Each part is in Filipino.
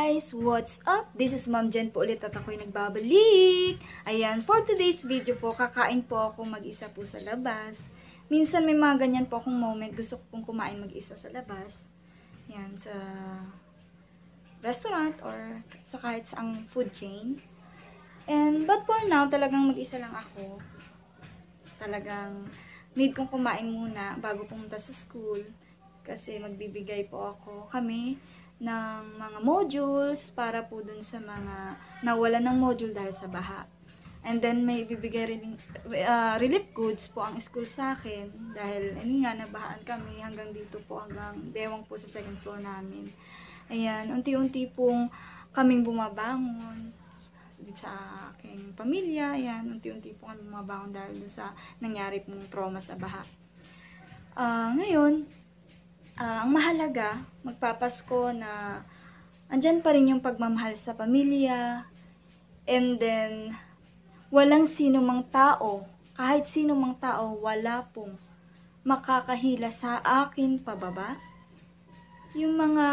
guys! What's up? This is Ma'am Jen po ulit at ako'y nagbabalik. Ayan, for today's video po, kakain po ako mag-isa po sa labas. Minsan may mga ganyan po akong moment, gusto ko pong kumain mag-isa sa labas. Ayan, sa restaurant or sa kahit saang food chain. But for now, talagang mag-isa lang ako. Talagang need kong kumain muna bago pumunta sa school. Kasi magbibigay po kami ng mga modules para po dun sa mga nawala ng module dahil sa baha. And then may ibibigay rin relief goods po ang school sa akin dahil nga nabahaan kami hanggang dito po, hanggang bewang po sa second floor namin. Ayan, unti-unti pong kaming bumabangon sa aking pamilya. Ayan, unti-unti po kami bumabangon dahil sa nangyari pong trauma sa baha. Ngayon, ang mahalaga, magpapasko na andyan pa rin yung pagmamahal sa pamilya, and then walang sino mang tao, kahit sino mang tao, wala pong makakahila sa akin pababa. Yung mga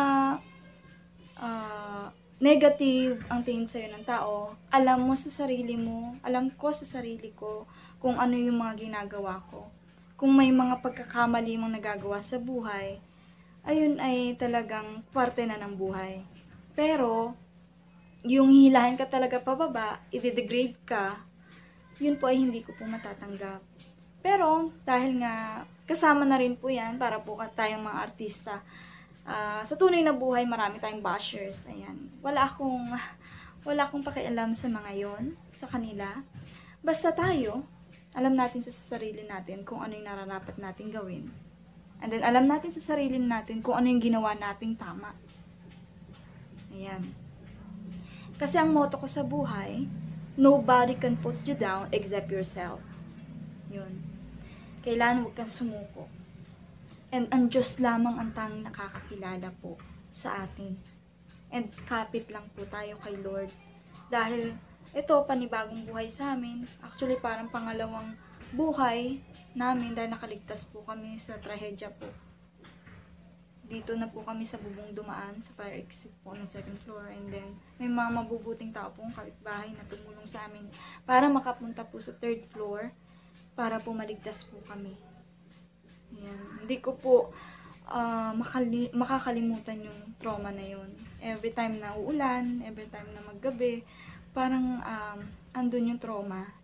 negative ang tingin sa'yo ng tao, alam mo sa sarili mo, alam ko sa sarili ko kung ano yung mga ginagawa ko. Kung may mga pagkakamali mong nagagawa sa buhay, ayun ay talagang parte na ng buhay. Pero, yung hihilahin ka talaga pababa, i-degrade ka, yun po ay hindi ko po matatanggap. Pero, dahil nga kasama na rin po yan para po tayong mga artista, sa tunay na buhay, marami tayong bashers. Ayan. Wala akong pakialam sa mga yon, sa kanila. Basta tayo, alam natin sa sarili natin kung ano yung nararapat natin gawin. And then, alam natin sa sarili natin kung ano yung ginawa nating tama. Ayan. Kasi ang motto ko sa buhay, nobody can put you down except yourself. Yun. Kailangan huwag kang sumuko. And ang Diyos lamang ang tanging nakakakilala po sa atin. And kapit lang po tayo kay Lord. Dahil ito, panibagong buhay sa amin. Actually, parang pangalawang buhay namin dahil nakaligtas po kami sa trahedya po. Dito na po kami sa bubong dumaan, sa fire exit po ng second floor. And then, may mga mabubuting tao pong kapitbahay na tumulong sa amin para makapunta po sa third floor para po maligtas po kami. Ayan. Hindi ko po makakalimutan yung trauma na yun. Every time na uulan, every time na maggabi, parang andun yung trauma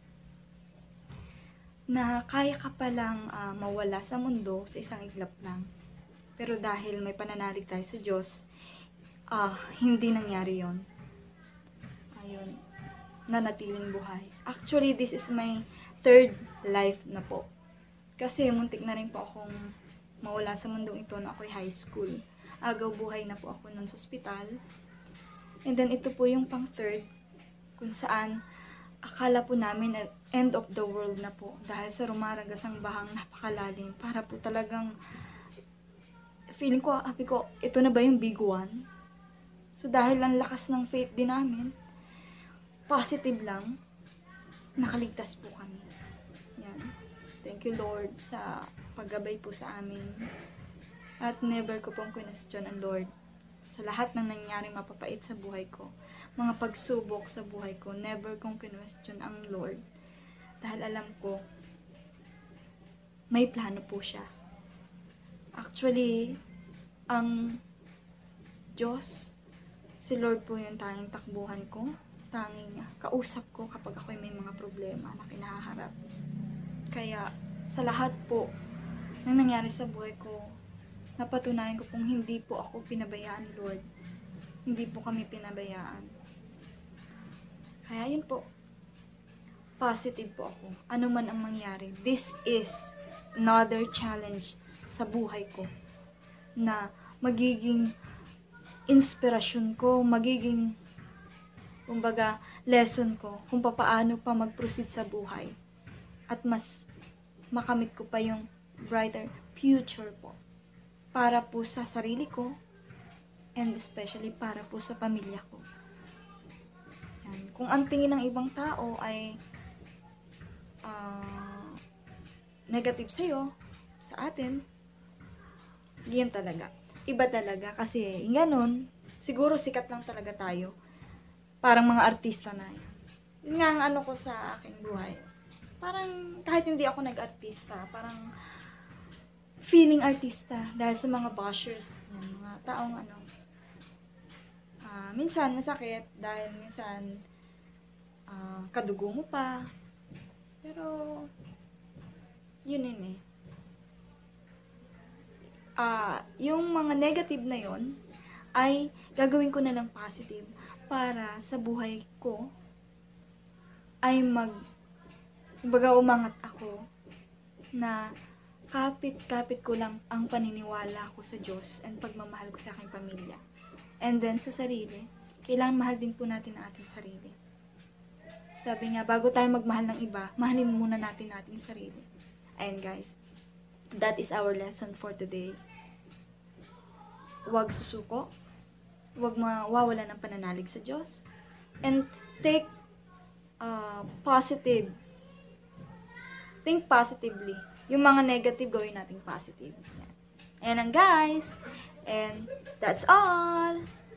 na kaya ka palang mawala sa mundo sa isang iglap lang. Pero dahil may pananalig tayo sa Diyos, hindi nangyari yon. Ayun, nanatiling buhay. Actually, this is my third life na po. Kasi muntik na rin po akong mawala sa mundong ito na ako'y high school. Agaw buhay na po ako nun sa ospital. And then ito po yung pang third, kung saan akala po namin at end of the world na po dahil sa rumaragasang bahang napakalalim. Para po talagang feeling ko, happy ko, ito na ba yung big one? So dahil ang lakas ng faith din namin, positive lang, nakaligtas po kami. Yan. Thank you Lord sa paggabay po sa amin. At never ko pong question ang Lord sa lahat ng nangyaring mapapait sa buhay ko. Mga pagsubok sa buhay ko, never kong question ang Lord. Dahil alam ko, may plano po siya. Actually, ang Diyos, si Lord po yung tanging takbuhan ko, tanging kausap ko kapag ako'y may mga problema na kinaharap. Kaya, sa lahat po ng nangyari sa buhay ko, napatunayan ko pong hindi po ako pinabayaan ni Lord. Hindi po kami pinabayaan. Kaya yun po, positive po ako. Ano man ang mangyari, this is another challenge sa buhay ko na magiging inspirasyon ko, magiging kumbaga lesson ko kung paano pa mag-proceed sa buhay. At mas makamit ko pa yung brighter future po. Para po sa sarili ko, and especially para po sa pamilya ko. Yan. Kung ang tingin ng ibang tao ay negative sa'yo, sa atin, yan talaga. Iba talaga kasi ganun, siguro sikat lang talaga tayo. Parang mga artista na yan. Yun nga ang ano ko sa aking buhay. Parang kahit hindi ako nag-artista, parang feeling artista dahil sa mga bashers, yan, mga taong ano. Minsan masakit dahil minsan kadugo mo pa. Pero yun eh. Yung mga negative na yon ay gagawin ko na lang positive para sa buhay ko ay kumbaga umangat ako na kapit ko lang ang paniniwala ko sa Diyos and pagmamahal ko sa aking pamilya. And then sa sarili, kailangan mahal din po natin ang ating sarili. Sabi nga, bago tayo magmahal ng iba, mahalin muna natin ating sarili. Ayan guys, that is our lesson for today. Huwag susuko, huwag mawawala ng pananalig sa Diyos, and think positively. Yung mga negative, gawin natin positive. Ayan lang guys, and that's all.